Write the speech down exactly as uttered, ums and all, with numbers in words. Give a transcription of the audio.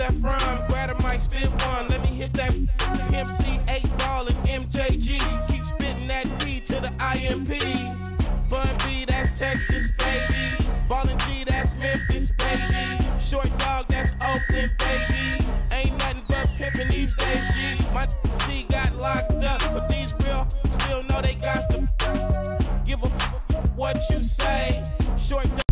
that from? Grab a mic, spit one. Let me hit that M C eight ball and M J G. Keep spitting that B to the I M P. Bun B, that's Texas, baby. Ballin' G, that's Memphis, baby. Short dog, that's Oakland, baby. Ain't nothing but pimpin' these days, G. My C got locked up, but these real still know they got to give a what you say. Short